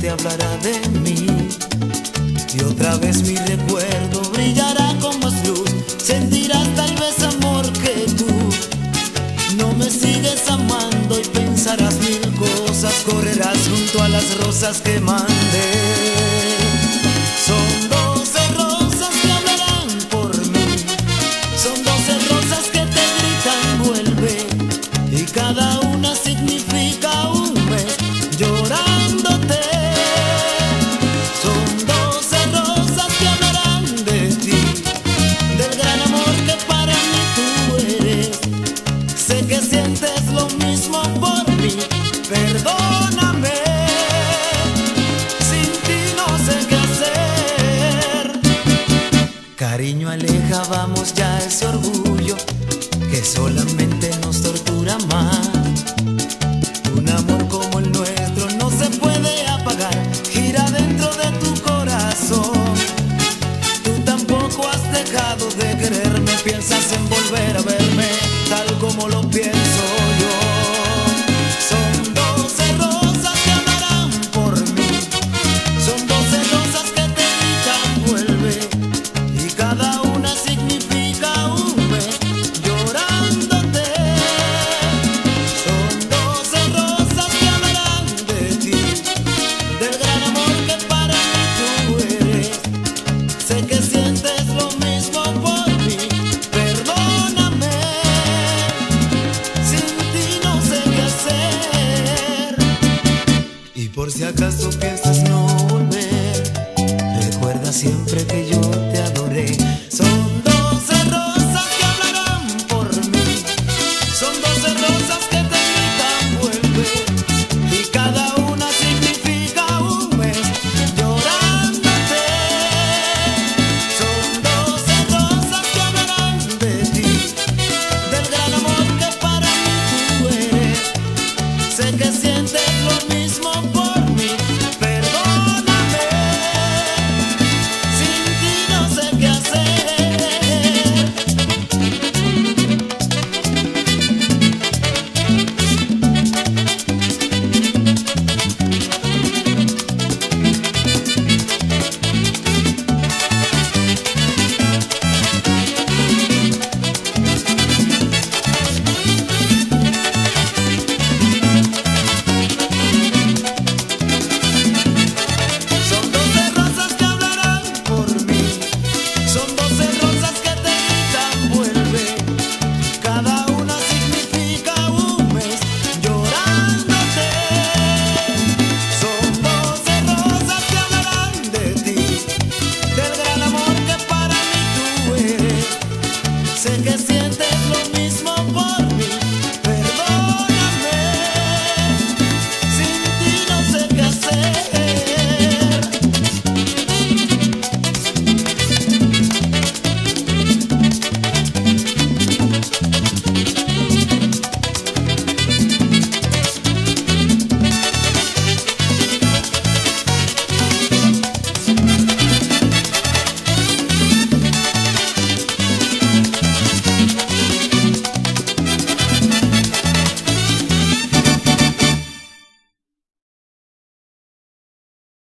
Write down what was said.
te hablará de mí. Y otra vez mi recuerdo brillará con más luz. Sentirás tal vez amor que tú no me sigues amando y pensarás mil cosas. Correrás junto a las rosas que mandé. Son 12 rosas que hablarán por mí. Son 12 rosas que te gritan vuelve. Y cada una significa un mes llorándote. Son 12 rosas que hablarán de ti, del gran amor que para mí tú eres. Sé que sientes lo mismo por mí, perdóname. Sin ti no sé qué hacer. Cariño, aleja, vamos ya ese orgullo que solamente